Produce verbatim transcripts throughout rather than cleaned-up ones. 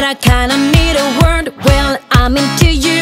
I kinda need a word. Well, I'm into you,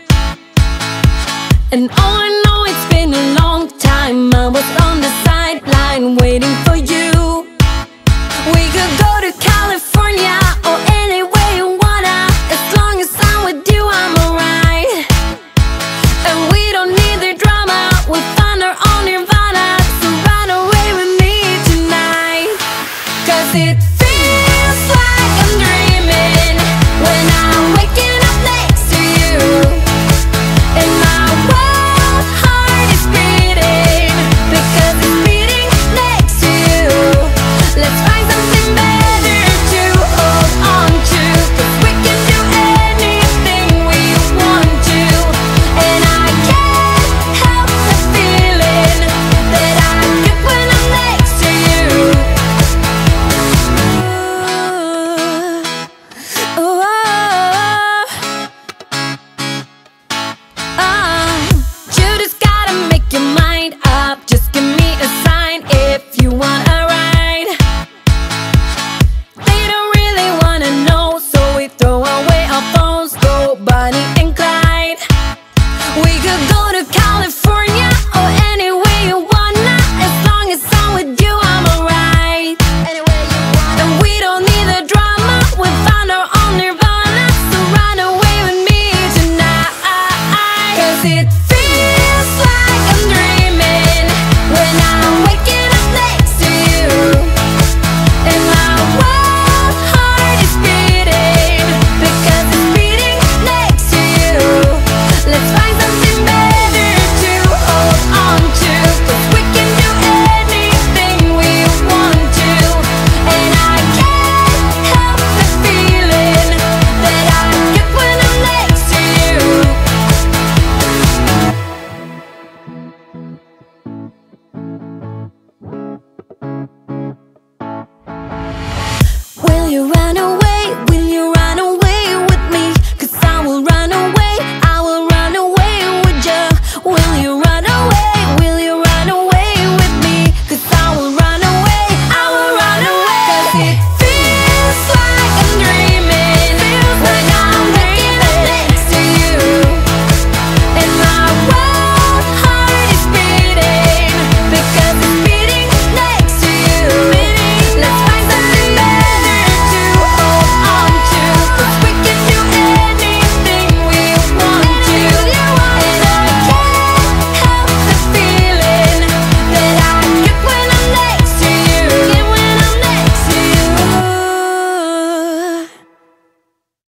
and all I know, it's been a long time. I was on the sideline waiting for you. We could go to California or anywhere you wanna. As long as I'm with you, I'm alright. And we don't need the drama, we'll find our own nirvana. So run away with me tonight, 'cause it feels like I'm dreaming when I'm waking up next to you. And my wild heart is beating because it's beating next to you. Let's find something better to hold on to, 'cause we can do anything we want to. And I can't help the feeling that I get when I'm next to you. Ooh, ooh, oh. You just gotta make your mind up. Just give me a sign if you want a ride. They don't really wanna know, so we throw away our phones, go Bonnie and Clyde. We could go to California or anywhere you wanna. As long as I'm with you, I'm alright. And we don't need the drama, we found our own nirvana. So run away with me tonight, 'cause it